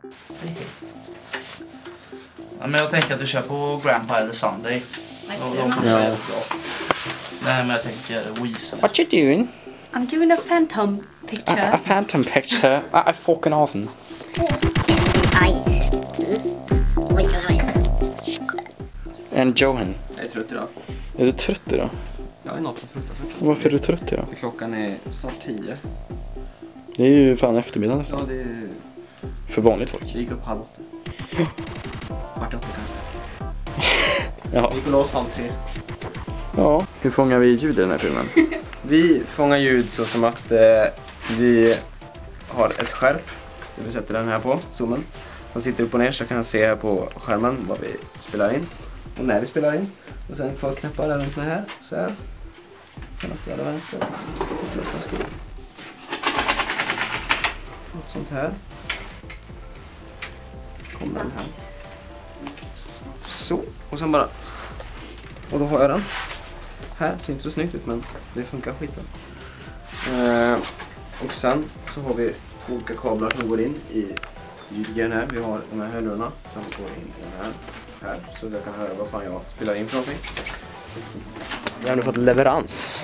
Ja, men jag tänker att du kör på Grandpa eller Sunday. De får säga det bra. Nej, men jag tänker Weezer. What you doing? I'm doing a phantom picture. A phantom picture? I fucking awesome. Nice. And Johan. Jag är trött idag. Är du trött idag? Jag är något för fruktansvärt. Varför är du trött idag? Klockan är snart 10. Det är ju fan eftermiddag Ja, nästan. det är... För vanligt folk. Jag gick upp 7:30. 7:45 kanske. Ja. Jag gick och lås 2:30. Ja. Hur fångar vi ljud i den här filmen? Vi fångar ljud så som att vi har ett skärp. Vi sätter den här på, zoomen. Man sitter upp och ner så kan man se här på skärmen vad vi spelar in. Och när vi spelar in. Och sen får jag knäppa den runt med här. Så här. Kan jag spela vänster. Något sånt här. Kommer den här. Så. Och sen bara. Och då har jag den. Här ser inte så snyggt ut men det funkar skitbra. Och sen så har vi 2 olika kablar som går in i ljudgrejen här. Vi har de här hörlurarna som går in i den här. Så jag kan höra vad fan jag spelar in för någonting. Vi har nu fått leverans.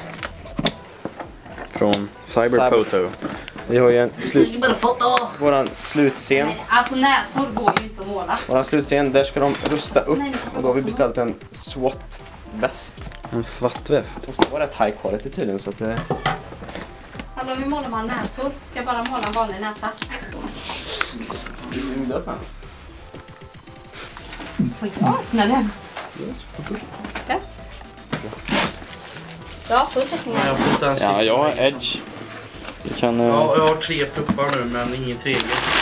Från Cyberphoto. Vi har ju en våran slutscen. Nej, alltså näsor går ju inte att måla. Våran slutscen, där ska de rusta upp. Och då har vi beställt en SWAT-väst. En svart väst. Den ska vara rätt high quality tydligen så att det... Hallå, hur målar man näsor? Ska jag bara måla en vanlig näsa? Vill du öppna? Får jag öppna den? Ja. Ja, full täckning. Jag får inte ens Ja, jag har Edge. Vi kan... Ja, jag har 3 puppar nu men ingen tredje.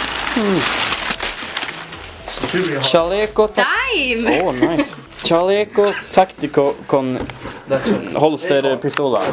Så kul jag har. Chaleco... Time! Åh, nice. Chaleco Tactico con holsterpistola.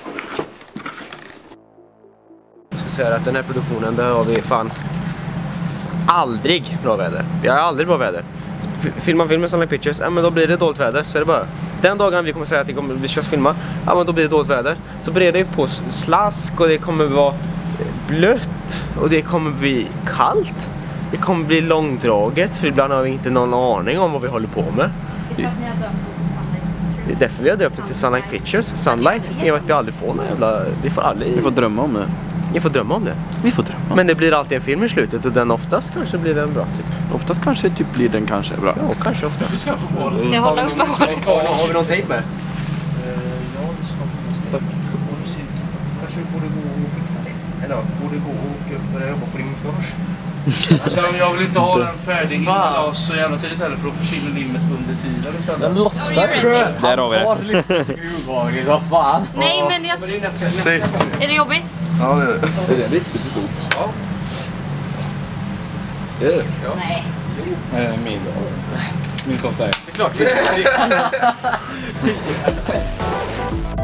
Jag ska säga att den här produktionen, där har vi fan aldrig bra väder. Vi har aldrig bra väder. Filmar filmen som Pictures, ja men då blir det dåligt väder, så är det bara. Den dagen vi kommer säga att vi ska filma, ja men då blir det dåligt väder. Så bereder det på slask och det kommer vara blött och det kommer bli kallt. Det kommer bli långdraget för ibland har vi inte någon aning om vad vi håller på med. Det är därför vi har döpt det till Sunlight Pictures. Sunlight är att vi aldrig får någon jävla... Vi får drömma om det. Vi får drömma om det. Vi får drömma. Men det blir alltid en film i slutet och den oftast kanske blir den bra typ. Oftast kanske typ blir den kanske bra. Ja, kanske ofta. Ska jag hålla uppe? Har vi någon tejp med? Ja, det ska finnas. Kanske borde gå och fixa det. Eller borde gå och börja jobba på din mustasch. Alltså, jag vill inte ha den färdig innan så jävla tidigt heller för då försvinner limmet under tiden istället. Den lossar. Där har vi det. Vad fan? Nej, men jag... Är det jobbigt? Ja, det är riktigt stort. Ja. Det är det. Nej. Min sånt där. Det är klart.